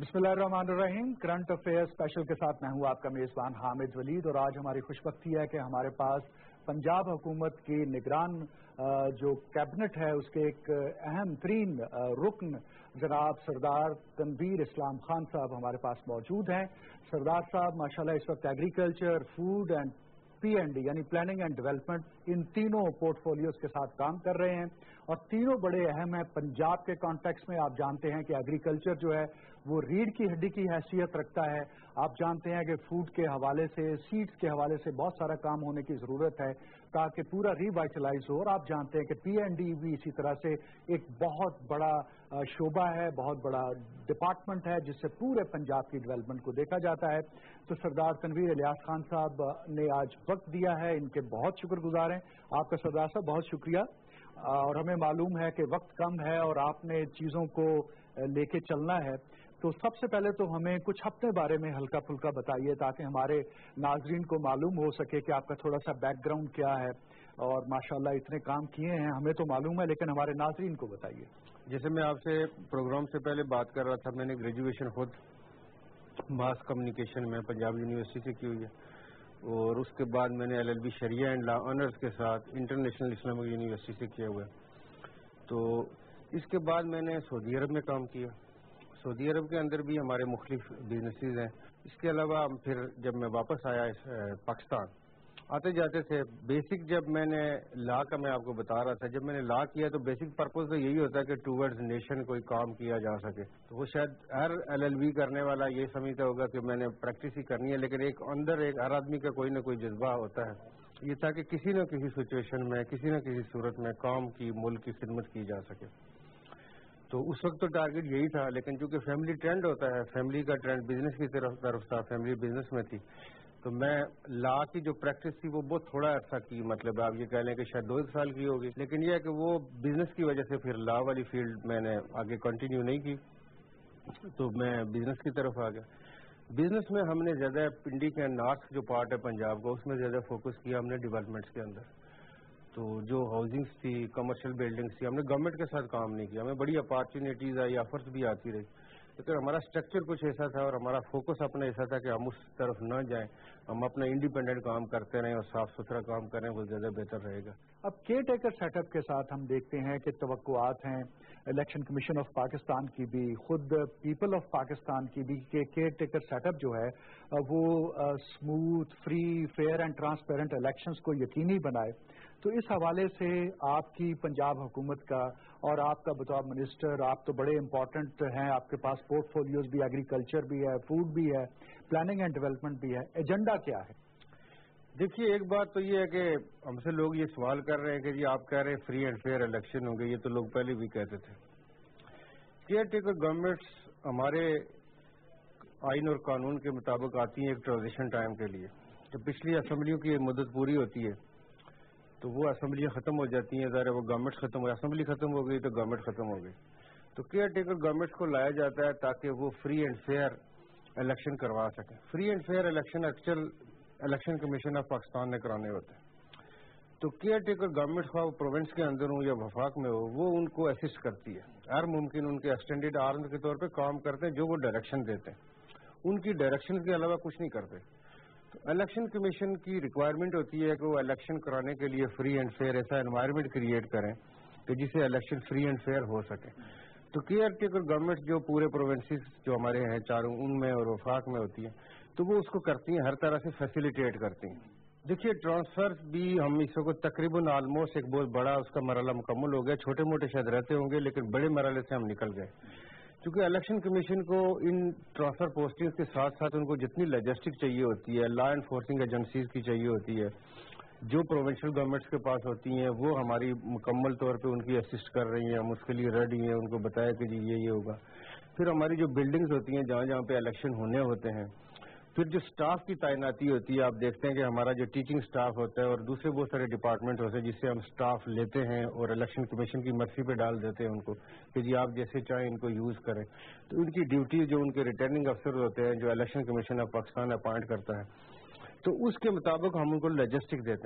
بسم اللہ الرحمن الرحیم. کرنٹ افیئر اسپیشل کے ساتھ میں ہوں آپ کا میزبان حامد ولید، اور آج ہماری خوش بختی ہے کہ ہمارے پاس پنجاب حکومت کی نگران جو کیبنٹ ہے اس کے ایک اہم ترین رکن جناب سردار تنویر اسلام خان صاحب ہمارے پاس موجود ہیں. سردار صاحب ماشاءاللہ اس وقت ایگریکلچر، فوڈ اینڈ P&D یعنی پلاننگ اینڈ ڈیولپمنٹ، ان تینوں پورٹ فولیوز کے ساتھ کام کر رہے ہیں، اور تینوں بڑے اہم ہیں. پنجاب کے کانٹیکس میں آپ جانتے ہیں کہ ایگریکلچر جو ہے وہ ریڑھ کی ہڈی کی حیثیت رکھتا ہے. آپ جانتے ہیں کہ فوڈ کے حوالے سے، سیڈز کے حوالے سے بہت سارا کام ہونے کی ضرورت ہے تاکہ پورا ریوائٹلائز ہو، اور آپ جانتے ہیں کہ P&D بھی اسی طرح سے ایک بہت بڑا شعبہ ہے، بہت بڑا ڈپارٹمنٹ ہے جس سے پورے پنجاب کی ڈیولپمنٹ کو دیکھا جاتا ہے. تو سردار تنویر الیاس خان صاحب نے آج وقت دیا ہے، ان کے بہت شکر گزار ہیں. آپ کا سردار صاحب بہت شکریہ. اور ہمیں معلوم ہے کہ وقت کم ہے اور آپ نے چیزوں کو لے کے چلنا ہے، تو سب سے پہلے تو ہمیں کچھ اپنے بارے میں ہلکا پھلکا بتائیے تاکہ ہمارے ناظرین کو معلوم ہو سکے کہ آپ کا تھوڑا سا بیک گراؤنڈ کیا ہے. اور ماشاءاللہ اتنے کام کیے ہیں، ہمیں تو معلوم ہے لیکن ہمارے ناظرین کو بتائیے. جیسے میں آپ سے پروگرام سے پہلے بات کر رہا تھا، میں نے گریجویشن خود ماس کمیونیکیشن میں پنجاب یونیورسٹی سے کی ہوئی ہے، اور اس کے بعد میں نے LLB شریعہ اینڈ لا آنرز کے ساتھ انٹرنیشنل اسلامک یونیورسٹی سے کیا ہوا ہے. تو اس کے بعد میں نے سعودی عرب میں کام کیا. سعودی عرب کے اندر بھی ہمارے مختلف بزنسز ہیں. اس کے علاوہ پھر جب میں واپس آیا پاکستان، آتے جاتے تھے بیسک، جب میں نے لا کا میں آپ کو بتا رہا تھا، جب میں نے لا کیا تو بیسک پرپز تو یہی ہوتا ہے کہ ٹورڈز نیشن کوئی کام کیا جا سکے. تو وہ شاید ہر LLB کرنے والا یہ سمجھتا ہوگا کہ میں نے پریکٹس ہی کرنی ہے، لیکن ایک اندر ایک ہر آدمی کا کوئی نہ کوئی جذبہ ہوتا ہے یہ تاکہ کسی نہ کسی سچویشن میں، کسی نہ کسی صورت میں قوم کی، ملک کی خدمت کی جا سکے. تو اس وقت تو ٹارگیٹ یہی تھا، لیکن چونکہ فیملی ٹرینڈ ہوتا ہے، فیملی کا ٹرینڈ بزنس کی طرف تھا، فیملی بزنس میں تھی، تو میں لا کی جو پریکٹس تھی وہ بہت تھوڑا عرصہ کی، مطلب آپ یہ کہہ لیں کہ شاید 2 سال کی ہوگی، لیکن یہ ہے کہ وہ بزنس کی وجہ سے پھر لا والی فیلڈ میں نے آگے کنٹینیو نہیں کی، تو میں بزنس کی طرف آ گیا. بزنس میں ہم نے زیادہ پنڈی کے نارتھ جو پارٹ ہے پنجاب کا، اس میں زیادہ فوکس کیا ہم نے ڈیولپمنٹس کے اندر. تو جو ہاؤسنگس تھی، کمرشل بلڈنگس تھی، ہم نے گورنمنٹ کے ساتھ کام نہیں کیا. ہمیں بڑی اپارچونیٹیز آئی، آفرز بھی آتی رہی، لیکن ہمارا اسٹرکچر کچھ ایسا تھا اور ہمارا فوکس اپنا ایسا تھا کہ ہم اس طرف نہ جائیں، ہم اپنا انڈیپینڈنٹ کام کرتے رہیں اور صاف ستھرا کام کریں، وہ زیادہ بہتر رہے گا. اب کیئر ٹیکر سیٹ اپ کے ساتھ ہم دیکھتے ہیں کہ توقعات ہیں الیکشن کمیشن آف پاکستان کی بھی، خود پیپل آف پاکستان کی بھی، کہ کیئر ٹیکر سیٹ اپ جو ہے وہ smooth, free, fair and transparent elections کو یقینی بنائے. تو اس حوالے سے آپ کی پنجاب حکومت کا اور آپ کا بطور منسٹر، آپ تو بڑے امپورٹنٹ ہیں، آپ کے پاس پورٹ فولیوز بھی، ایگریکلچر بھی ہے، فوڈ بھی ہے، پلاننگ اینڈ ڈیولپمنٹ بھی ہے، ایجنڈا کیا ہے؟ دیکھیے، ایک بات تو یہ ہے کہ ہم سے لوگ یہ سوال کر رہے ہیں کہ جی آپ کہہ رہے ہیں فری اینڈ فیئر الیکشن ہوں گے، یہ تو لوگ پہلے بھی کہتے تھے. کیئر ٹیکر گورنمنٹس ہمارے آئین اور قانون کے مطابق آتی ہیں ایک ٹرانزیشن ٹائم کے لیے. جب پچھلی اسمبلیوں کی مدت پوری ہوتی ہے تو وہ اسمبلیاں ختم ہو جاتی ہیں، ظاہر وہ گورنمنٹ ختم ہو، اسمبلی ختم ہو گئی تو گورنمنٹ ختم ہو گئی. تو کیئر ٹیکر گورنمنٹ کو لایا جاتا ہے تاکہ وہ فری اینڈ فیئر الیکشن کروا سکیں. Free and fair election actual election commission of Pakistan نے کرانے ہوتے ہیں. تو کیئر ٹیکر گورنمنٹ خواہ وہ پروونس کے اندر ہوں یا وفاق میں ہو، وہ ان کو اسسٹ کرتی ہے، ہر ممکن ان کے ایکسٹینڈیڈ آرم کے طور پہ کام کرتے ہیں، جو وہ ڈائریکشن دیتے ہیں، ان کی ڈائریکشن کے علاوہ کچھ نہیں کرتے. تو الیکشن کمیشن کی ریکوائرمنٹ ہوتی ہے کہ وہ الیکشن کرانے کے لیے فری اینڈ فیئر ایسا انوائرمنٹ کریٹ کریں کہ جسے الیکشن فری اینڈ فیئر ہو سکے. تو کیئر ٹیکر گورنمنٹ جو پورے پروونسز جو ہمارے ہیں چاروں، ان میں اور وفاق میں ہوتی ہیں، تو وہ اس کو کرتی ہیں، ہر طرح سے فیسیلیٹیٹ کرتی ہیں. دیکھیے، ٹرانسفر بھی ہم اس کو تقریباً آلموسٹ ایک بہت بڑا اس کا مرحلہ مکمل ہو گیا. چھوٹے موٹے شاید رہتے ہوں گے لیکن بڑے مرحلے سے ہم نکل گئے، کیونکہ الیکشن کمیشن کو ان ٹرانسفر پوسٹنگ کے ساتھ ساتھ ان کو جتنی لاجسٹک چاہیے ہوتی ہے، لا انفورسنگ ایجنسیز کی چاہیے ہوتی ہے، جو پروونشل گورنمنٹس کے پاس ہوتی ہیں، وہ ہماری مکمل طور پہ ان کی اسسٹ کر رہی ہیں، ہم اس کے لیے ریڈی ہیں، ان کو بتایا کہ جی یہ ہوگا. پھر ہماری جو بلڈنگز ہوتی ہیں جہاں جہاں پہ الیکشن ہونے ہوتے ہیں، پھر جو سٹاف کی تعیناتی ہوتی ہے، آپ دیکھتے ہیں کہ ہمارا جو ٹیچنگ سٹاف ہوتا ہے اور دوسرے بہت سارے ڈپارٹمنٹ ہوتے ہیں جس سے ہم سٹاف لیتے ہیں اور الیکشن کمیشن کی مرضی پہ ڈال دیتے ہیں ان کو کہ جی آپ جیسے چاہیں ان کو یوز کریں. تو ان کی ڈیوٹی جو ان کے ریٹرننگ افسر ہوتے ہیں جو election commission of Pakistan appoint کرتا ہے، تو اس کے مطابق ہم ان کو لاجسٹک دیتے ہیں.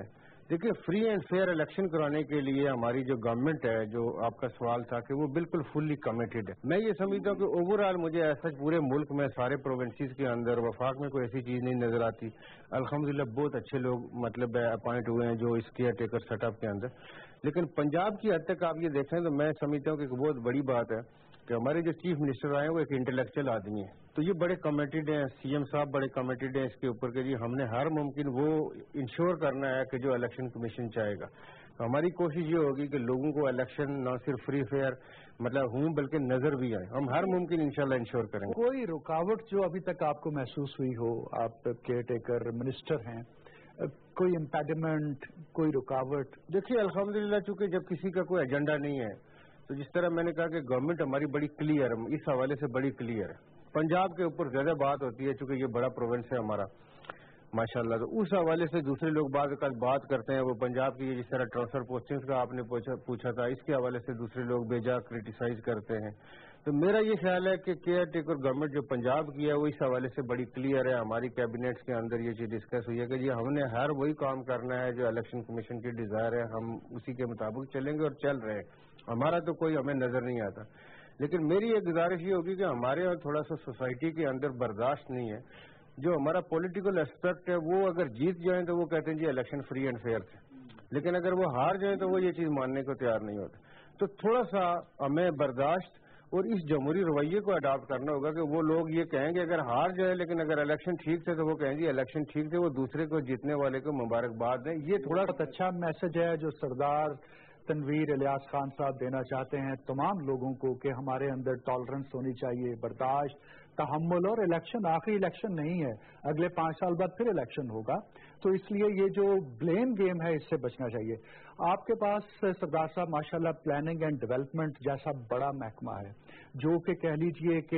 دیکھیے فری اینڈ فیئر الیکشن کرانے کے لیے ہماری جو گورنمنٹ ہے، جو آپ کا سوال تھا کہ وہ بالکل فلی کمیٹڈ ہے. میں یہ سمجھتا ہوں کہ اوور آل مجھے ایسا پورے ملک میں سارے پروونسز کے اندر وفاق میں کوئی ایسی چیز نہیں نظر آتی. الحمدللہ بہت اچھے لوگ مطلب اپوائنٹ ہوئے ہیں جو اس کیئر ٹیکر سیٹ اپ کے اندر. لیکن پنجاب کی حد تک آپ یہ دیکھیں تو میں سمجھتا ہوں کہ ایک بہت بڑی بات ہے کہ ہمارے جو چیف منسٹر آئے ہیں وہ ایک انٹلیکچوئل آدمی ہے. تو یہ بڑے کمیٹڈ ہیں، سی ایم صاحب بڑے کمیٹڈ ہیں اس کے اوپر کہ جی ہم نے ہر ممکن وہ انشور کرنا ہے کہ جو الیکشن کمیشن چاہے گا. ہماری کوشش یہ ہوگی کہ لوگوں کو الیکشن نہ صرف فری فیئر مطلب ہوں بلکہ نظر بھی آئے. ہم ہر ممکن انشاءاللہ انشور کریں گے. کوئی رکاوٹ جو ابھی تک آپ کو محسوس ہوئی ہو، آپ کیئر ٹیکر منسٹر ہیں، کوئی امپیڈمنٹ، کوئی رکاوٹ؟ دیکھیے الحمدللہ چونکہ جب کسی کا کوئی ایجنڈا نہیں ہے تو جس طرح میں نے کہا کہ گورنمنٹ ہماری بڑی کلیئر ہے، اس حوالے سے بڑی کلیئر ہے. پنجاب کے اوپر زیادہ بات ہوتی ہے چونکہ یہ بڑا پروونس ہے ہمارا ماشاءاللہ. تو اس حوالے سے دوسرے لوگ بات کرتے ہیں وہ پنجاب کی جس طرح ٹرانسفر پوسٹنگز کا آپ نے پوچھا تھا، اس کے حوالے سے دوسرے لوگ بیجا کرٹیسائز کرتے ہیں. تو میرا یہ خیال ہے کہ کیئر ٹیکر گورنمنٹ جو پنجاب کی ہے وہ اس حوالے سے بڑی کلیئر ہے. ہماری کیبنیٹس کے اندر یہ چیز ڈسکس ہوئی ہے کہ ہم نے ہر وہی کام کرنا ہے جو الیکشن کمیشن کی ڈیزائر ہے، ہم اسی کے مطابق چلیں گے اور چل رہے ہیں. ہمارا تو کوئی ہمیں نظر نہیں آتا. لیکن میری ایک گزارش یہ ہوگی کہ ہمارے یہاں تھوڑا سا سوسائٹی کے اندر برداشت نہیں ہے. جو ہمارا پولیٹیکل اسپیکٹ ہے وہ اگر جیت جائیں تو وہ کہتے ہیں جی الیکشن فری اینڈ فیئر تھے، لیکن اگر وہ ہار جائیں تو وہ یہ چیز ماننے کو تیار نہیں ہوتے. تو تھوڑا سا ہمیں برداشت اور اس جمہوری رویے کو اڈاپٹ کرنا ہوگا کہ وہ لوگ یہ کہیں گے اگر ہار جائے لیکن اگر الیکشن ٹھیک تھے تو وہ کہیں گے الیکشن ٹھیک تھے، وہ دوسرے کو جیتنے والے کو مبارکباد دیں. یہ تھوڑا بہت اچھا میسج ہے جو سردار تنویر الیاس خان صاحب دینا چاہتے ہیں تمام لوگوں کو کہ ہمارے اندر ٹالرنس ہونی چاہیے، برداشت، تحمل. اور الیکشن آخری الیکشن نہیں ہے، اگلے 5 سال بعد پھر الیکشن ہوگا. تو اس لیے یہ جو بلیم گیم ہے اس سے بچنا چاہیے. آپ کے پاس سردار صاحب ماشاءاللہ پلاننگ اینڈ ڈیولپمنٹ جیسا بڑا محکمہ ہے جو کہ کہہ لیجئے کہ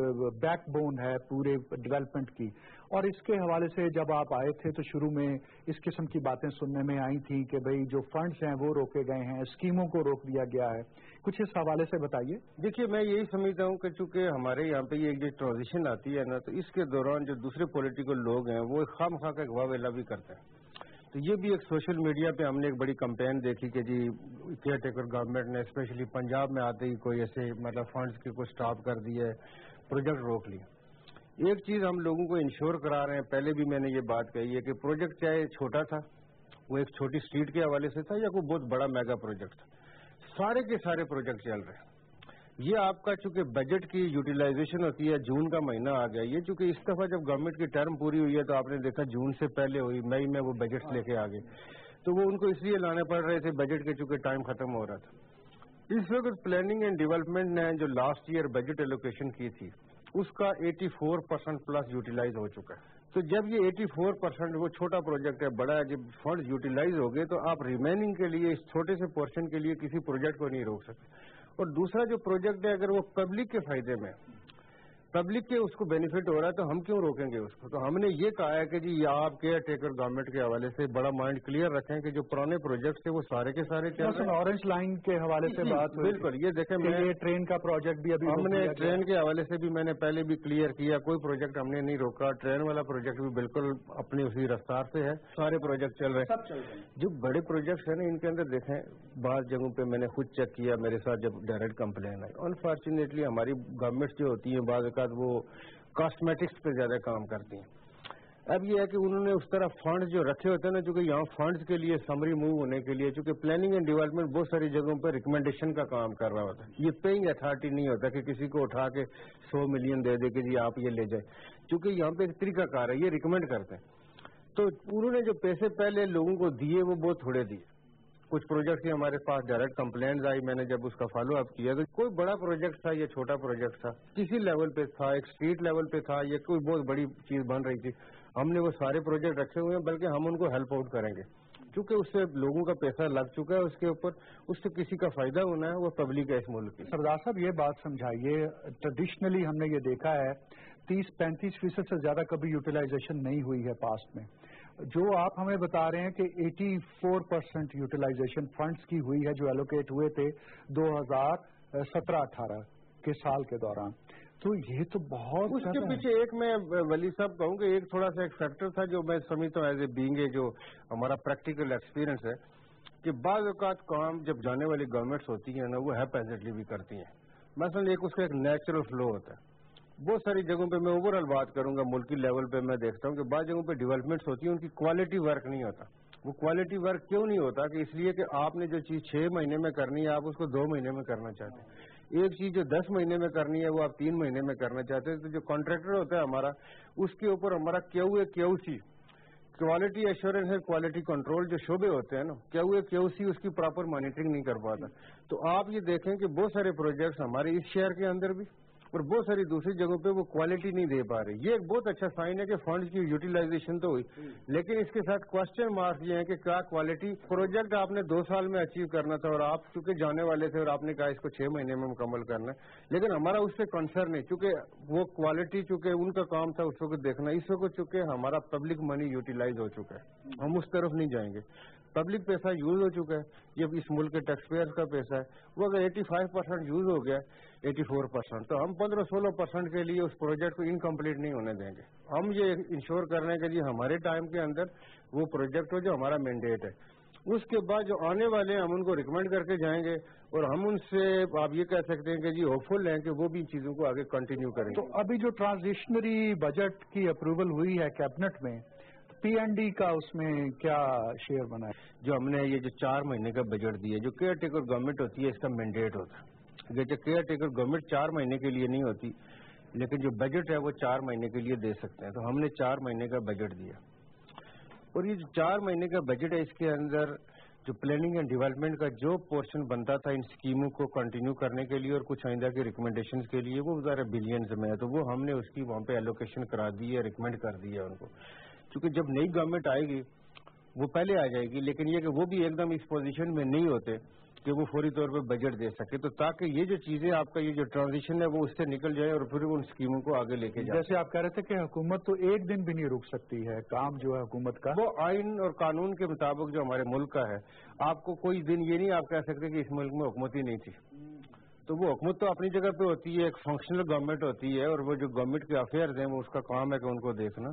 بیک بون ہے پورے ڈیولپمنٹ کی. اور اس کے حوالے سے جب آپ آئے تھے تو شروع میں اس قسم کی باتیں سننے میں آئی تھیں کہ بھئی جو فنڈز ہیں وہ روکے گئے ہیں، اسکیموں کو روک دیا گیا ہے. کچھ اس حوالے سے بتائیے. دیکھیے میں یہی سمجھتا ہوں کہ چونکہ ہمارے یہاں پہ یہ جو ٹرانزیشن آتی ہے نا تو اس کے دوران جو دوسرے پولیٹیکل لوگ ہیں وہ خام خواہ کا گواہ ویلا بھی کرتے ہیں. تو یہ بھی ایک سوشل میڈیا پہ ہم نے ایک بڑی کمپین دیکھی کہ جی کیئر ٹیکر گورنمنٹ نے اسپیشلی پنجاب میں آتے ہی کوئی ایسے مطلب فنڈز کے کوئی اسٹاپ کر دیے، پروجیکٹ روک لیے. ایک چیز ہم لوگوں کو انشور کرا رہے ہیں، پہلے بھی میں نے یہ بات کہی ہے کہ پروجیکٹ چاہے چھوٹا تھا، وہ ایک چھوٹی اسٹریٹ کے حوالے سے تھا یا کوئی بہت بڑا میگا پروجیکٹ تھا، سارے کے سارے پروجیکٹ چل رہے ہیں. یہ آپ کا چونکہ بجٹ کی یوٹیلائزیشن ہوتی ہے، جون کا مہینہ آ گیا یہ چونکہ اس دفعہ جب گورنمنٹ کی ٹرم پوری ہوئی ہے تو آپ نے دیکھا جون سے پہلے ہوئی، مئی میں وہ بجٹ لے کے آگے، تو وہ ان کو اس لیے لانے پڑ رہے تھے بجٹ کے چونکہ ٹائم ختم ہو رہا تھا. اس وقت پلاننگ اینڈ ڈیولپمنٹ نے جو لاسٹ ایئر بجٹ ایلوکیشن کی تھی اس کا 84% پلس یوٹیلائز ہو چکا ہے. تو جب یہ 84% وہ چھوٹا پروجیکٹ ہے، بڑا ہے، جب فنڈز یوٹیلائز ہو گئے تو آپ ریمیننگ کے لیے اس چھوٹے سے پورشن کے لیے کسی پروجیکٹ کو نہیں روک سکتے. اور دوسرا جو پروجیکٹ ہے اگر وہ پبلک کے فائدے میں، پبلک کے اس کو بینیفٹ ہو رہا ہے تو ہم کیوں روکیں گے اس کو. تو ہم نے یہ کہا ہے کہ جی آپ کیئر ٹیکر گورنمنٹ کے حوالے سے بڑا مائنڈ کلیئر رکھیں کہ جو پرانے پروجیکٹ تھے وہ سارے کے سارے چل رہے ہیں. اورنج لائن کے حوالے سے بات ہوئی. بالکل، یہ دیکھیں میں یہ ٹرین کا پروجیکٹ بھی ابھی ہم نے ٹرین کے حوالے سے بھی میں نے پہلے بھی کلیئر کیا، کوئی پروجیکٹ ہم نے نہیں روکا. ٹرین والا پروجیکٹ بھی بالکل اپنی اسی رفتار سے ہے، سارے پروجیکٹ چل رہے ہیں. جو بڑے پروجیکٹس ہیں نا ان کے اندر دیکھیں بعض جگہوں پہ میں نے خود چیک کیا، میرے ساتھ جب ڈائریکٹ کمپلین آئی، انفارچونیٹلی ہماری گورنمنٹ جو ہوتی ہیں بعض اوقات وہ کاسمیٹکس پہ زیادہ کام کرتی ہیں. اب یہ ہے کہ انہوں نے اس طرح فنڈز جو رکھے ہوتے ہیں نا، چونکہ یہاں فنڈز کے لیے سمری موو ہونے کے لیے، چونکہ پلاننگ اینڈ ڈیولپمنٹ بہت ساری جگہوں پر ریکمنڈیشن کا کام کر رہا ہوتا ہے. یہ پیئنگ اتھارٹی نہیں ہوتا کہ کسی کو اٹھا کے 100 ملین دے دے کہ جی آپ یہ لے جائیں، چونکہ یہاں پہ ایک طریقہ کار ہے، یہ ریکمینڈ کرتے ہیں. تو انہوں نے جو پیسے پہلے لوگوں کو دیے وہ بہت تھوڑے دیے. کچھ پروجیکٹ ہی ہمارے پاس ڈائریکٹ کمپلینز آئی، میں نے جب اس کا فالو اپ کیا تو کوئی بڑا پروجیکٹ تھا یا چھوٹا پروجیکٹ تھا، کسی لیول پہ تھا، ایک اسٹریٹ لیول پہ تھا یا کوئی بہت بڑی چیز بن رہی تھی، ہم نے وہ سارے پروجیکٹ رکھے ہوئے ہیں، بلکہ ہم ان کو ہیلپ آؤٹ کریں گے کیونکہ اس سے لوگوں کا پیسہ لگ چکا ہے اس کے اوپر، اس سے کسی کا فائدہ ہونا ہے وہ پبلک ہے اس ملک کی. سردار صاحب یہ بات سمجھائیے، ٹریڈیشنلی ہم نے یہ دیکھا ہے 30-35% سے زیادہ کبھی یوٹیلائزیشن نہیں ہوئی ہے پاسٹ میں. جو آپ ہمیں بتا رہے ہیں کہ 84% یوٹیلائزیشن فنڈز کی ہوئی ہے جو ایلوکیٹ ہوئے تھے 2017-18 کے سال کے دوران. تو یہ تو بہت اس کے پیچھے ایک میں ولی صاحب کہوں کہ ایک تھوڑا سا ایک فیکٹر تھا جو میں سمجھتا ہوں ایز اے بینگ اے جو ہمارا پریکٹیکل ایکسپیرئنس ہے کہ بعض اوقات کام جب جانے والی گورنمنٹس ہوتی ہیں نا وہ ہیپیزنٹلی بھی کرتی ہیں. مثلا ایک اس کا ایک نیچرل فلو ہوتا ہے. بہت ساری جگہوں پہ میں اوور آل بات کروں گا ملکی لیول پہ میں دیکھتا ہوں کہ بعض جگہوں پہ ڈیولپمنٹس ہوتی ہیں ان کی کوالٹی ورک نہیں ہوتا. وہ کوالٹی ورک کیوں نہیں ہوتا کہ اس لیے کہ آپ نے جو چیز 6 مہینے میں کرنی ہے آپ اس کو 2 مہینے میں کرنا چاہتے ہیں. ایک چیز جو 10 مہینے میں کرنی ہے وہ آپ 3 مہینے میں کرنا چاہتے ہیں. تو جو کانٹریکٹر ہوتا ہے ہمارا اس کے اوپر ہمارا کیو سی کوالٹی ایشورنس ہے کوالٹی کنٹرول جو شعبے ہوتے ہیں نا کیو سی اس کی پراپر مانیٹرنگ نہیں کر پاتا. تو آپ یہ دیکھیں کہ بہت سارے پروجیکٹس ہمارے اس شہر کے اندر بھی اور بہت ساری دوسری جگہوں پہ وہ کوالٹی نہیں دے پا رہے. یہ ایک بہت اچھا سائن ہے کہ فنڈز کی یوٹیلائزیشن تو ہوئی لیکن اس کے ساتھ کوشچن مارک یہ ہے کہ کیا کوالٹی پروجیکٹ آپ نے 2 سال میں اچیو کرنا تھا اور آپ چونکہ جانے والے تھے اور آپ نے کہا اس کو 6 مہینے میں مکمل کرنا ہے لیکن ہمارا اس سے کنسرن ہے چونکہ وہ کوالٹی چونکہ ان کا کام تھا اس وقت دیکھنا. اس وقت چونکہ ہمارا پبلک منی یوٹیلائز ہو چکا ہے ہم اس طرف نہیں جائیں گے. پبلک پیسہ یوز ہو چکا ہے یہ اس ملک کے ٹیکس پیئر کا پیسہ ہے وہ اگر 85% یوز ہو گیا 84% تو ہم 15-16% کے لیے اس پروجیکٹ کو انکمپلیٹ نہیں ہونے دیں گے. ہم یہ انشور کرنے کے لیے ہمارے ٹائم کے اندر وہ پروجیکٹ ہو جو ہمارا مینڈیٹ ہے. اس کے بعد جو آنے والے ہیں ہم ان کو ریکمینڈ کر کے جائیں گے اور ہم ان سے آپ یہ کہہ سکتے ہیں کہ جی ہوپ فل ہیں کہ وہ بھی چیزوں کو آگے کنٹینیو کریں گے. تو ابھی جو ٹرانزیشنری بجٹ کی اپروول ہوئی ہے کیبنٹ میں PND کا اس میں کیا شیئر بنا ہے؟ جو ہم نے یہ جو 4 مہینے کا بجٹ دیا جو کیئر ٹیکر گورنمنٹ ہوتی ہے اس کا مینڈیٹ ہوتا ہے. جیسے کیئر ٹیکر گورنمنٹ 4 مہینے کے لیے نہیں ہوتی لیکن جو بجٹ ہے وہ 4 مہینے کے لیے دے سکتے ہیں. تو ہم نے 4 مہینے کا بجٹ دیا اور یہ جو 4 مہینے کا بجٹ ہے اس کے اندر جو پلاننگ اینڈ ڈیولپمنٹ کا جو پورشن بنتا تھا ان اسکیموں کو کنٹینیو کرنے کے لیے اور کچھ آئندہ کی ریکمنڈیشنز کے لیے وہ ذرا بلینز میں ہے. تو وہ ہم نے اس کی وہاں پہ ایلوکیشن کرا دی ہے ریکمینڈ کر دی ہے ان کو کیونکہ جب نئی گورنمنٹ آئے گی وہ پہلے آ جائے گی لیکن یہ کہ وہ بھی ایک دم اس پوزیشن میں نہیں ہوتے کہ وہ فوری طور پہ بجٹ دے سکے. تو تاکہ یہ جو چیزیں آپ کا یہ جو ٹرانزیشن ہے وہ اس سے نکل جائے اور پھر ان اسکیموں کو آگے لے کے جائے. جیسے آپ کہہ رہے تھے کہ حکومت تو ایک دن بھی نہیں رک سکتی ہے کام جو ہے حکومت کا وہ آئین اور قانون کے مطابق جو ہمارے ملک کا ہے آپ کو کوئی دن یہ نہیں آپ کہہ سکتے کہ اس ملک میں حکومت ہی نہیں تھی. تو وہ حکومت تو اپنی جگہ پہ ہوتی ہے ایک فنکشنل گورنمنٹ ہوتی ہے اور وہ جو گورنمنٹ کے افیئرز ہیں وہ اس کا کام ہے کہ ان کو دیکھنا.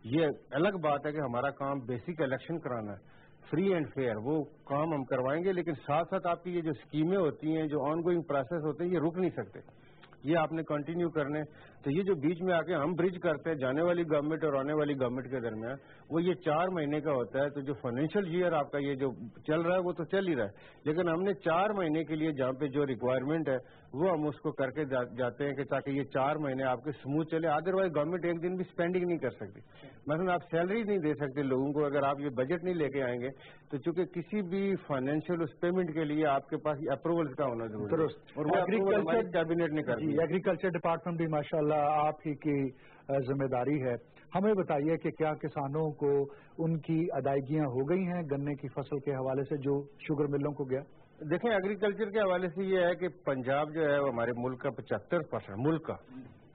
یہ الگ بات ہے کہ ہمارا کام بیسک الیکشن کرانا ہے فری اینڈ فیئر وہ کام ہم کروائیں گے لیکن ساتھ ساتھ آپ کی یہ جو اسکیمیں ہوتی ہیں جو آن گوئنگ پروسیس ہوتے ہیں یہ رک نہیں سکتے یہ آپ نے کنٹینیو کرنے. تو یہ جو بیچ میں آ کے ہم برج کرتے ہیں جانے والی گورنمنٹ اور آنے والی گورنمنٹ کے درمیان وہ یہ 4 مہینے کا ہوتا ہے. تو جو فائنینشیل ایئر آپ کا یہ جو چل رہا ہے وہ تو چل ہی رہا ہے لیکن ہم نے 4 مہینے کے لیے جہاں پہ جو ریکوائرمنٹ ہے وہ ہم اس کو کر کے جاتے ہیں کہ تاکہ یہ 4 مہینے آپ کے اسموتھ چلے. ادروائز گورنمنٹ ایک دن بھی اسپینڈنگ نہیں کر سکتی. مثلا آپ سیلری نہیں دے سکتے لوگوں کو اگر آپ یہ بجٹ نہیں لے کے آئیں گے تو چونکہ کسی بھی فائنینشیل اس پیمنٹ کے لیے آپ کے پاس اپروولس کا ہونا ضروری ہے اور وہ ایگریکلچر کیبنٹ نے کر دیا. ایگریکلچر ڈپارٹمنٹ بھی ماشاءاللہ آپ ہی کی ذمہ داری ہے. ہمیں بتائیے کہ کیا کسانوں کو ان کی ادائیگیاں ہو گئی ہیں گنے کی فصل کے حوالے سے جو شوگر ملوں کو گیا؟ دیکھیں ایگریکلچر کے حوالے سے یہ ہے کہ پنجاب جو ہے وہ ہمارے ملک کا 75% ملک کا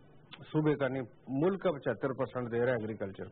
صوبے کا نہیں ملک کا 75% دے رہا ہے ایگریکلچر.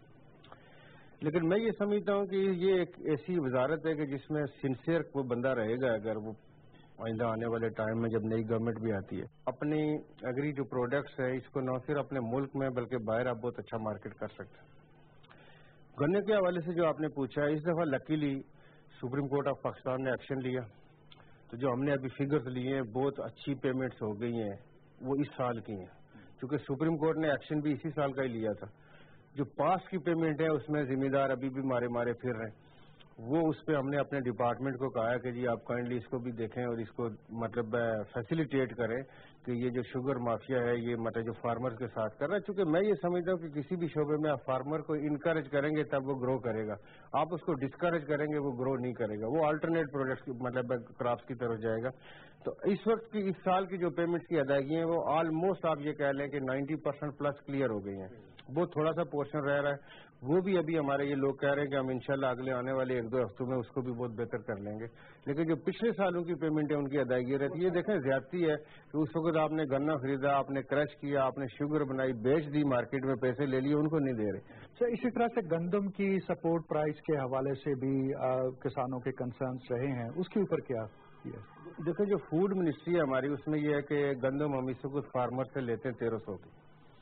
لیکن میں یہ سمجھتا ہوں کہ یہ ایک ایسی وزارت ہے کہ جس میں سنسیئر کوئی بندہ رہے گا اگر وہ آئندہ آنے والے ٹائم میں جب نئی گورنمنٹ بھی آتی ہے اپنی ایگری جو پروڈکٹس ہے اس کو نہ صرف اپنے ملک میں بلکہ باہر آپ بہت اچھا مارکیٹ کر سکتے ہیں. گنے کے حوالے سے جو آپ نے پوچھا ہے اس دفعہ luckily supreme court of Pakistan نے ایکشن لیا تو جو ہم نے ابھی فگرز لیے ہیں بہت اچھی پیمنٹس ہو گئی ہیں وہ اس سال کی ہیں کیونکہ سپریم کورٹ نے ایکشن بھی اسی سال کا ہی لیا تھا. جو پاس کی پیمنٹ ہے اس میں ذمہ دار ابھی بھی مارے پھر رہے ہیں وہ اس پہ ہم نے اپنے ڈپارٹمنٹ کو کہا کہ جی آپ کائنڈلی اس کو بھی دیکھیں اور اس کو مطلب فیسیلیٹیٹ کریں کہ یہ جو شوگر مافیا ہے یہ مطلب جو فارمرز کے ساتھ کر رہا ہے. چونکہ میں یہ سمجھتا ہوں کہ کسی بھی شعبے میں آپ فارمر کو انکریج کریں گے تب وہ گرو کرے گا. آپ اس کو ڈسکریج کریں گے وہ گرو نہیں کرے گا وہ آلٹرنیٹ پروڈکٹس مطلب کراپس کی طرف جائے گا. تو اس وقت کی اس سال کی جو پیمنٹس کی ادائیگی ہیں وہ آلموسٹ آپ یہ کہہ لیں کہ 90% پلس کلیئر ہو گئی ہیں. وہ تھوڑا سا پورشن رہ رہا ہے وہ بھی ابھی ہمارے یہ لوگ کہہ رہے ہیں کہ ہم انشاءاللہ اگلے آنے والے 1-2 ہفتوں میں اس کو بھی بہت بہتر کر لیں گے. لیکن جو پچھلے سالوں کی پیمنٹ ہے ان کی ادائیگی رہتی ہے. یہ دیکھیں زیادتی ہے کہ اس وقت آپ نے گنا خریدا, آپ نے کرش کیا, آپ نے شوگر بنائی, بیچ دی, مارکیٹ میں پیسے لے لیے, ان کو نہیں دے رہے. سر اسی طرح سے گندم کی سپورٹ پرائز کے حوالے سے بھی کسانوں کے کنسرنس رہے ہیں, اس کے اوپر کیا کیا؟ دیکھیں جو فوڈ منسٹری ہے ہماری, اس میں یہ ہے کہ گندم ہم اس وقت فارمر سے لیتے ہیں 1300 کی.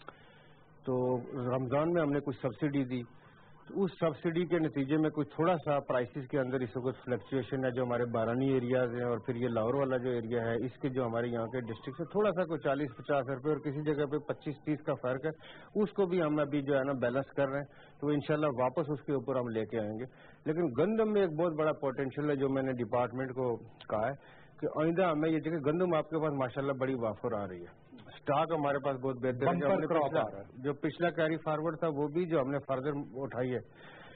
تو رمضان میں ہم نے کچھ سبسڈی دی, تو اس سبسڈی کے نتیجے میں کچھ تھوڑا سا پرائسز کے اندر اس وقت فلکچویشن ہے. جو ہمارے بارانی ایریاز ہیں اور پھر یہ لاہور والا جو ایریا ہے, اس کے جو ہمارے یہاں کے ڈسٹرکٹ سے تھوڑا سا کوئی 40-50 روپے اور کسی جگہ پہ 25-30 کا فرق ہے. اس کو بھی ہم ابھی جو ہے نا بیلنس کر رہے ہیں, تو انشاءاللہ واپس اس کے اوپر ہم لے کے آئیں گے. لیکن گندم میں ایک بہت بڑا پوٹینشیل ہے جو میں نے ڈپارٹمنٹ کو کہا ہے کہ آئندہ ہمیں یہ دیکھیں گندم آپ کے پاس ماشاءاللہ بڑی وافر آ رہی ہے, اسٹاک ہمارے پاس بہت بہتر ہے. جو پچھلا کیری فارورڈ تھا وہ بھی جو ہم نے فردر اٹھائی ہے.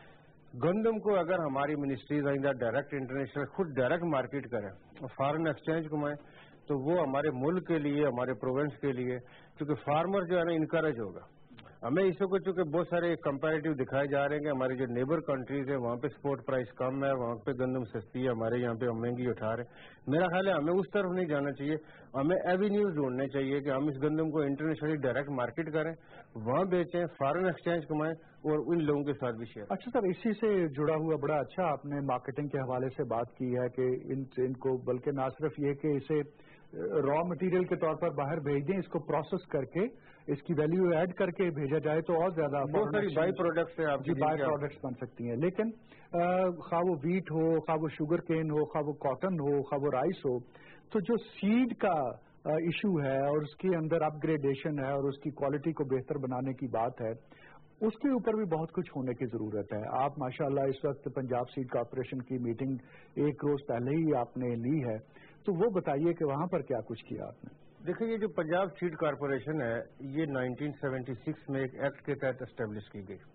گندم کو اگر ہماری منسٹریز آئندہ ڈائریکٹ انٹرنیشنل خود ڈائریکٹ مارکیٹ کریں, فارن ایکسچینج کمائیں, تو وہ ہمارے ملک کے لیے, ہمارے پروونس کے لیے, کیونکہ فارمر جو ہے نا انکریج ہوگا. ہمیں اس کو چونکہ بہت سارے کمپیریٹیو دکھائے جا رہے ہیں کہ ہماری جو نیبر کنٹریز ہیں وہاں پہ سپورٹ پرائس کم ہے, وہاں پہ گندم سستی ہے, ہمارے یہاں پہ ہم مہنگی اٹھا رہے ہیں. میرا خیال ہے ہمیں اس طرف نہیں جانا چاہیے. ہمیں ایوینیوز ڈھونڈنے چاہیے کہ ہم اس گندم کو انٹرنیشنلی ڈائریکٹ مارکیٹ کریں, وہاں بیچیں, فارن ایکسچینج کمائیں اور ان لوگوں کے ساتھ بھی شیئر. اچھا سر, اسی سے جڑا ہوا بڑا اچھا آپ نے مارکیٹنگ کے حوالے سے بات کی ہے کہ ان کو بلکہ نہ صرف یہ کہ اسے را مٹیریل کے طور پر باہر بھیج دیں, اس کو پروسیس کر کے اس کی ویلیو ایڈ کر کے بھیجا جائے تو اور زیادہ بہت ساری بائی پروڈکٹس ہیں آپ کی, بائی پروڈکٹس بن سکتی ہیں. لیکن خواہ وہ ویٹ ہو, خواہ وہ شوگر کین ہو, خواہ وہ کاٹن ہو, خواہ وہ رائس ہو, تو جو سیڈ کا ایشو ہے اور اس کے اندر اپ گریڈیشن ہے اور اس کی کوالٹی کو بہتر بنانے کی بات ہے, اس کے اوپر بھی بہت کچھ ہونے کی ضرورت ہے. آپ ماشاءاللہ اس وقت پنجاب سیڈ کارپوریشن کی میٹنگ 1 روز پہلے ہی آپ نے لی ہے, تو وہ بتائیے کہ وہاں پر کیا کچھ کیا آپ نے. دیکھیں یہ جو پنجاب سیڈ کارپوریشن ہے یہ 1976 میں ایک ایکٹ کے تحت اسٹیبلش کی گئی,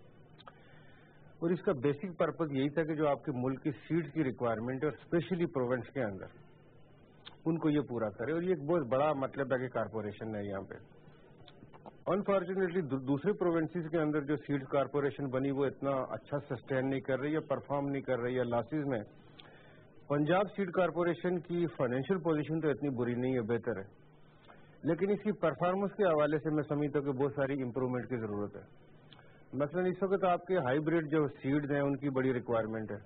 اور اس کا بیسک پرپز یہی تھا کہ جو آپ کے ملک کی سیڈ کی ریکوائرمنٹ ہے اور اسپیشلی پروونس کے اندر ان کو یہ پورا کرے. اور یہ ایک بہت بڑا مطلب ہے کہ کارپوریشن ہے یہاں پہ. انفارچونیٹلی دوسرے پروونسز کے اندر جو سیڈ کارپوریشن بنی وہ اتنا اچھا سسٹین نہیں کر رہی ہے, پرفارم نہیں کر رہی ہے, لاسز میں. پنجاب سیڈ کارپوریشن کی فائنینشیل پوزیشن تو اتنی بری نہیں ہے, بہتر ہے, لیکن اس کی پرفارمنس کے حوالے سے میں سمجھتا ہوں کہ بہت ساری امپروومنٹ کی ضرورت ہے. مثلا اس وقت آپ کے ہائیبریڈ جو سیڈز ہیں ان کی بڑی ریکوائرمنٹ ہے,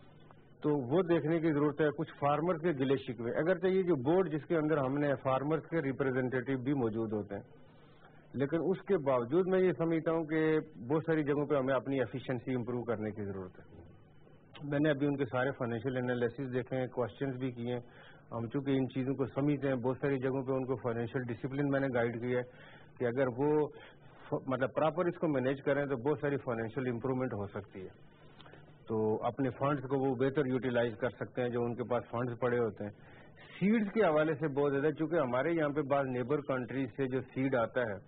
تو وہ دیکھنے کی ضرورت ہے. کچھ فارمرز کے گلے شکوے, اگرچہ یہ جو بورڈ جس کے اندر ہم نے فارمرز کے ریپرزینٹیٹیو بھی موجود ہوتے ہیں, لیکن اس کے باوجود میں یہ سمجھتا ہوں کہ بہت ساری جگہوں پہ ہمیں اپنی ایفیشنسی امپروو کرنے کی ضرورت ہے. میں نے ابھی ان کے سارے فائنینشیل انالیسز دیکھے ہیں, کوشچنز بھی کیے ہیں. ہم چونکہ ان چیزوں کو سمجھتے ہیں, بہت ساری جگہوں پہ ان کو فائنینشیل ڈسپلن میں نے گائیڈ کیا ہے کہ اگر وہ مطلب پراپر اس کو مینیج کریں تو بہت ساری فائنینشیل امپروومنٹ ہو سکتی ہے. تو اپنے فنڈز کو وہ بہتر یوٹیلائز کر سکتے ہیں جو ان کے پاس فنڈز پڑے ہوتے ہیں. سیڈز کے حوالے سے بہت زیادہ, چونکہ ہمارے یہاں پہ بعض نیبر کنٹریز سے جو سیڈ آتا ہے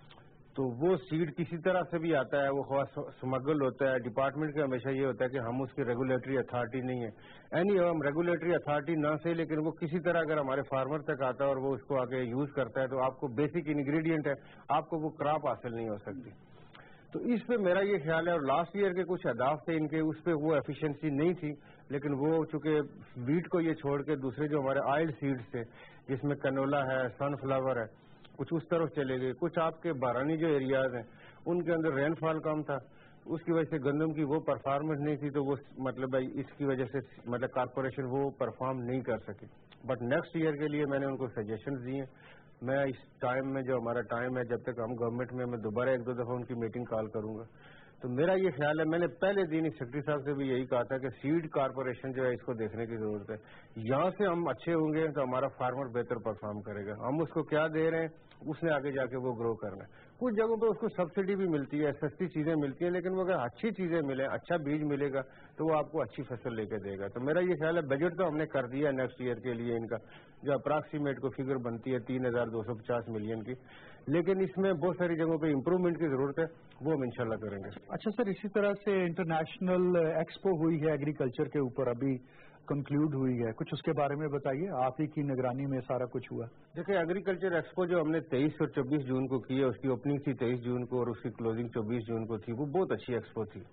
تو وہ سیڈ کسی طرح سے بھی آتا ہے, وہ خواہ سمگل ہوتا ہے. ڈپارٹمنٹ کا ہمیشہ یہ ہوتا ہے کہ ہم اس کی ریگولیٹری اتھارٹی نہیں ہے. ہم ریگولیٹری اتھارٹی نہ سے, لیکن وہ کسی طرح اگر ہمارے فارمر تک آتا ہے اور وہ اس کو آگے یوز کرتا ہے تو آپ کو بیسک انگریڈینٹ ہے, آپ کو وہ کراپ حاصل نہیں ہو سکتی. تو اس پہ میرا یہ خیال ہے, اور لاسٹ ایئر کے کچھ اہداف تھے ان کے, اس پہ وہ ایفیشنسی نہیں تھی, لیکن وہ چونکہ ویٹ کو یہ چھوڑ کے دوسرے جو ہمارے آئل سیڈز تھے جس میں کنولا ہے, سن فلاور ہے, کچھ اس طرف چلے گئے. کچھ آپ کے بارانی جو ایریاز ہیں ان کے اندر رین فال کم تھا, اس کی وجہ سے گندم کی وہ پرفارمنس نہیں تھی, تو وہ مطلب اس کی وجہ سے مطلب کارپوریشن وہ پرفارم نہیں کر سکی. بٹ نیکسٹ ایئر کے لیے میں نے ان کو سجیشنز دیے. میں اس ٹائم میں جو ہمارا ٹائم ہے جب تک ہم گورنمنٹ میں دوبارہ 1-2 دفعہ ان کی میٹنگ کال کروں گا. تو میرا یہ خیال ہے, میں نے پہلے دن سیکرٹری صاحب سے بھی یہی کہا تھا کہ سیڈ کارپوریشن جو ہے اس کو دیکھنے کی ضرورت ہے. یہاں سے ہم اچھے ہوں گے تو ہمارا فارمر بہتر پرفارم کرے گا. ہم اس کو کیا دے رہے ہیں اس نے آگے جا کے وہ گرو کرنا ہے. کچھ جگہوں پہ اس کو سبسڈی بھی ملتی ہے, سستی چیزیں ملتی ہیں, لیکن وہ اگر اچھی چیزیں ملیں, اچھا بیج ملے گا تو وہ آپ کو اچھی فصل لے کے دے گا. تو میرا یہ خیال ہے بجٹ تو ہم نے کر دیا ہے نیکسٹ ایئر کے لیے, ان کا جو اپراکسیمیٹ کو فگر بنتی ہے 3250 ملین کی, لیکن اس میں بہت ساری جگہوں پہ امپروومنٹ کی ضرورت ہے, وہ ہم انشاءاللہ کریں گے. اچھا سر, اسی طرح سے انٹرنیشنل ایکسپو ہوئی ہے ایگریکلچر کے اوپر ابھی कंक्लूड हुई है, कुछ उसके बारे में बताइए। आप ही की निगरानी में सारा कुछ हुआ। देखिए, एग्रीकल्चर एक्सपो जो हमने 23 और 24 जून को की है, उसकी ओपनिंग थी 23 जून को और उसकी क्लोजिंग 24 जून को थी। वो बहुत अच्छी एक्सपो थी।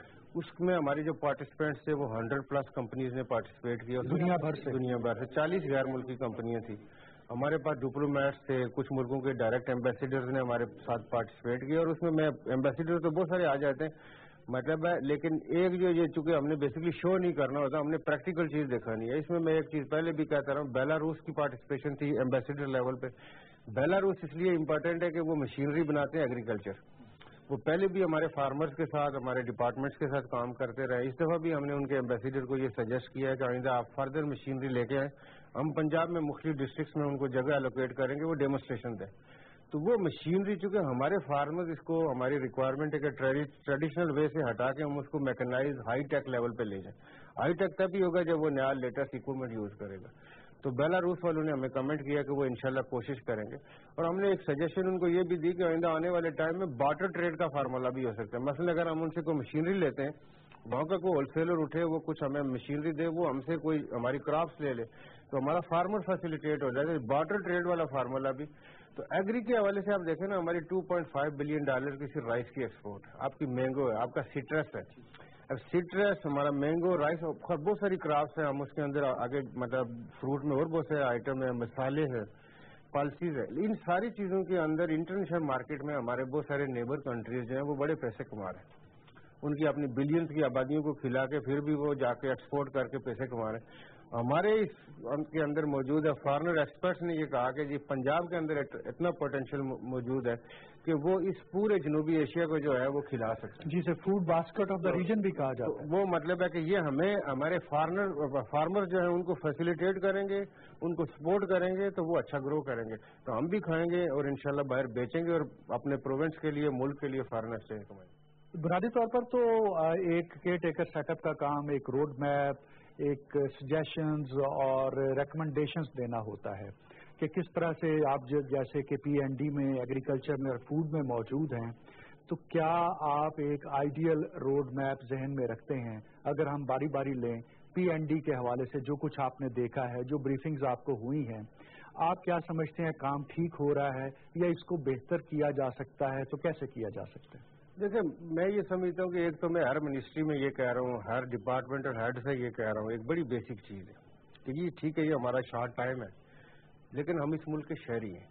उसमें हमारे जो पार्टिसिपेंट्स थे वो 100+ कंपनीज ने पार्टिसिपेट किया। दुनिया भर से 40 गैर मुल्की कंपनियां थी। हमारे पास डिप्लोमेट्स थे, कुछ मुल्कों के डायरेक्ट एम्बेसडर्स ने हमारे साथ पार्टिसिपेट किया। और उसमें मैं एम्बेसडर तो बहुत सारे आ जाते हैं, मतलब है, लेकिन एक जो ये चूंकि हमने बेसिकली शो नहीं करना होता, हमने प्रैक्टिकल चीज दिखानी है। इसमें मैं एक चीज पहले भी कहता रहा हूँ, बेलारूस की पार्टिसिपेशन थी एम्बेसडर लेवल पे। बेलारूस इसलिए इम्पोर्टेंट है कि वो मशीनरी बनाते हैं एग्रीकल्चर। वो पहले भी हमारे फार्मर्स के साथ, हमारे डिपार्टमेंट्स के साथ काम करते रहे। इस दफा भी हमने उनके एम्बेसडर को ये सजेस्ट किया है कि आइंदा आप फर्दर मशीनरी लेके आए। हम पंजाब में मुख्तलिफ डिस्ट्रिक्ट्स में उनको जगह एलोकेट करेंगे, वो डेमोस्ट्रेशन दें। तो वो मशीनरी चूंकि हमारे फार्मर्स इसको हमारी रिक्वायरमेंट है कि ट्रेडिशनल वे से हटा के हम उसको मैकेनाइज हाई टेक लेवल पे ले जाएं। हाई टेक तभी होगा जब वो नया लेटेस्ट इक्विपमेंट यूज करेगा। तो बेलारूस वालों ने हमें कमेंट किया कि वो इंशाल्लाह कोशिश करेंगे। और हमने एक सजेशन उनको ये भी दी कि आइंदा आने वाले टाइम में बार्टर ट्रेड का फार्मूला भी हो सकता है। मसलन अगर हम उनसे कोई मशीनरी लेते हैं, वहां का कोई होलसेलर उठे, वो कुछ हमें मशीनरी दे, वो हमसे कोई हमारी क्रॉप्स ले ले, तो हमारा फार्मर फैसिलिटेट हो जाएगा। बार्टर ट्रेड वाला फार्मूला भी। तो एग्री के हवाले से आप देखें ना, हमारी $2.5 बिलियन की सिर्फ राइस की एक्सपोर्ट है। आपकी मैंगो है, आपका सिट्रस है। अब सिट्रस, हमारा मैंगो, राइस, बहुत सारी क्राफ्ट है। हम उसके अंदर आगे मतलब फ्रूट में और बहुत सारे आइटम है, मसाले हैं, पल्सीज है। इन सारी चीजों के अंदर इंटरनेशनल मार्केट में हमारे बहुत सारे नेबर कंट्रीज जो हैं वो बड़े पैसे कमा रहे हैं। उनकी अपनी बिलियंस की आबादियों को खिला के फिर भी वो जाके एक्सपोर्ट करके पैसे कमा रहे हैं। हमारे के अंदर मौजूद है, फॉरेनर एक्सपर्ट्स ने ये कहा कि जी पंजाब के अंदर इतना पोटेंशियल मौजूद है कि वो इस पूरे जनूबी एशिया को जो है वो खिला सकते हैं। जिसे food basket of the region भी कहा जाता है। वो मतलब है कि ये हमें हमारे फार्मर जो है उनको फैसिलिटेट करेंगे, उनको सपोर्ट करेंगे, तो वो अच्छा ग्रो करेंगे, तो हम भी खाएंगे और इंशाल्लाह बाहर बेचेंगे और अपने प्रोविंस के लिए, मुल्क के लिए फॉरेनर से कमाएंगे। बुनियादी तौर पर तो एक केयर टेकर सेटअप का काम एक रोड मैप, एक सजेशंस और रिकमेंडेशंस देना होता है कि किस तरह से आप जैसे कि PND में, एग्रीकल्चर में और फूड में मौजूद हैं, तो क्या आप एक आइडियल रोड मैप जहन में रखते हैं? अगर हम बारी बारी लें PND के हवाले से, जो कुछ आपने देखा है, जो ब्रीफिंग्स आपको हुई हैं, आप क्या समझते हैं, काम ठीक हो रहा है या इसको बेहतर किया जा सकता है? तो कैसे किया जा सकता है? देखिए, मैं ये समझता हूँ कि एक तो मैं हर मिनिस्ट्री में ये कह रहा हूँ, हर डिपार्टमेंटल हेड से ये कह रहा हूँ, एक बड़ी बेसिक चीज है कि ये ठीक है, ये हमारा शॉर्ट टाइम है, लेकिन हम इस मुल्क के शहरी हैं।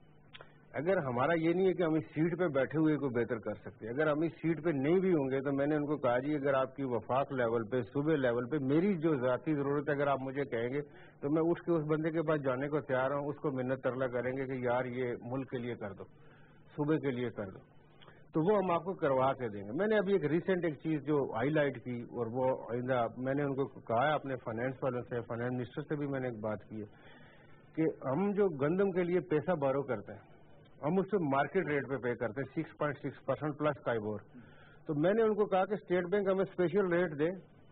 अगर हमारा ये नहीं है कि हम इस सीट पे बैठे हुए को बेहतर कर सकते हैं, अगर हम इस सीट पे नहीं भी होंगे तो मैंने उनको कहा जी अगर आपकी वफाक लेवल पे, सूबे लेवल पे मेरी जो जाती जरूरत है अगर आप मुझे कहेंगे तो मैं उठ के उस बंदे के पास जाने को तैयार हूँ, उसको मिन्नत तरला करेंगे कि यार ये मुल्क के लिए कर दो, सूबे के लिए कर दो, तो वो हम आपको करवा के देंगे। मैंने अभी एक रिसेंट एक चीज जो हाईलाइट की और वो आइंदा मैंने उनको कहा है, अपने फाइनेंस वालों से, फाइनेंस मिनिस्टर से भी मैंने एक बात की है कि हम जो गंदम के लिए पैसा बारो करते हैं हम उससे मार्केट रेट पे करते हैं 6.6% प्लस काइबोर। तो मैंने उनको कहा कि स्टेट बैंक हमें स्पेशल रेट दे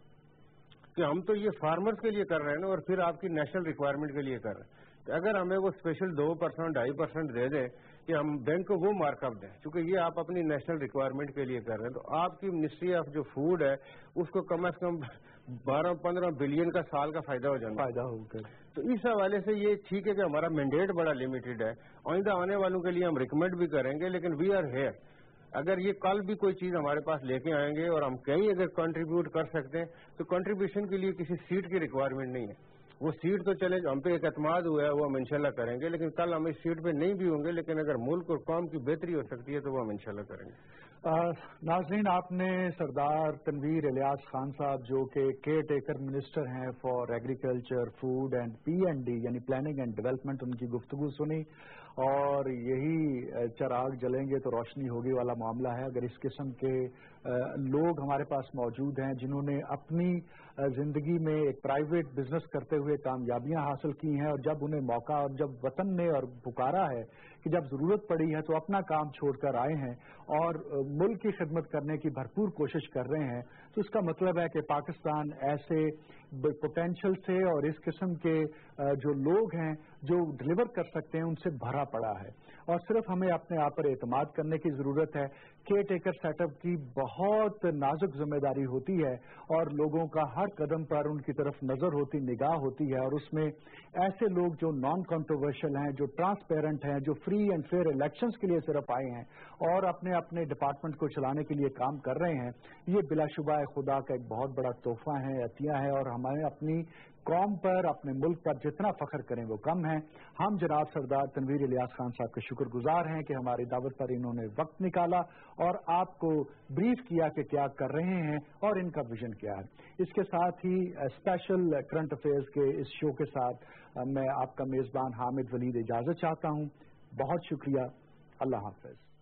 कि हम तो ये फार्मर्स के लिए कर रहे हैं ना और फिर आपकी नेशनल रिक्वायरमेंट के लिए कर रहे हैं, तो अगर हमें वो स्पेशल 2%, 2.5% दे दें कि हम बैंक को वो मार्कअप दें, क्योंकि ये आप अपनी नेशनल रिक्वायरमेंट के लिए कर रहे हैं, तो आपकी मिनिस्ट्री ऑफ जो फूड है उसको कम से कम 12-15 बिलियन का साल का फायदा हो जाना, फायदा होगा। तो इस हवाले से ये ठीक है कि हमारा मैंडेट बड़ा लिमिटेड है, आइंदा आने वालों के लिए हम रिकमेंड भी करेंगे, लेकिन वी आर हेयर। अगर ये कल भी कोई चीज हमारे पास लेके आएंगे और हम कहीं अगर कंट्रीब्यूट कर सकते हैं तो कंट्रीब्यूशन के लिए किसी सीट की रिक्वायरमेंट नहीं है, वो सीट तो चले, हम पे एक एतमाद हुआ है, वो हम इंशाल्लाह करेंगे, लेकिन कल हम इस सीट पे नहीं भी होंगे, लेकिन अगर मुल्क और कौम की बेहतरी हो सकती है तो वो हम इंशाल्लाह करेंगे। नाज़रीन, आपने सरदार तनवीर इलियास खान साहब जो कि केयर टेकर मिनिस्टर हैं for agriculture, food and PND यानी प्लानिंग एंड डेवलपमेंट, उनकी गुफ्तगू सुनी और यही चिराग जलेंगे तो रोशनी होगी वाला मामला है। अगर इस किस्म के लोग हमारे पास मौजूद हैं जिन्होंने अपनी जिंदगी में एक प्राइवेट बिजनेस करते हुए कामयाबियां हासिल की हैं और जब उन्हें मौका और जब वतन ने और पुकारा है कि जब जरूरत पड़ी है तो अपना काम छोड़कर आए हैं और मुल्क की खिदमत करने की भरपूर कोशिश कर रहे हैं, तो इसका मतलब है कि पाकिस्तान ऐसे पोटेंशियल से और इस किस्म के जो लोग हैं जो डिलीवर कर सकते हैं उनसे भरा पड़ा है, और सिर्फ हमें अपने आप पर एतमाद करने की ज़रूरत है। केयर टेकर सेटअप की बहुत नाजुक जिम्मेदारी होती है और लोगों का हर कदम पर उनकी तरफ नज़र होती, निगाह होती है, और उसमें ऐसे लोग जो नॉन कंट्रोवर्शियल हैं, जो ट्रांसपेरेंट हैं, जो फ्री एंड फेयर इलेक्शंस के लिए सिर्फ आए हैं और अपने अपने डिपार्टमेंट को चलाने के लिए काम कर रहे हैं, ये बिलाशुबा खुदा का एक बहुत बड़ा तोहफा है, अतिया है, और हमें अपनी कौम पर, अपने मुल्क पर जितना फख्र करें वो कम है। हम जनाब सरदार तनवीर इलियास खान साहब के शुक्रगुजार हैं कि हमारी दावत पर इन्होंने वक्त निकाला और आपको ब्रीफ किया कि क्या कर रहे हैं और इनका विजन क्या है। इसके साथ ही स्पेशल करंट अफेयर्स के इस शो के साथ मैं आपका मेज़बान हामिद वलीद इजाज़त चाहता हूँ। बहुत शुक्रिया। अल्लाह हाफ़िज़।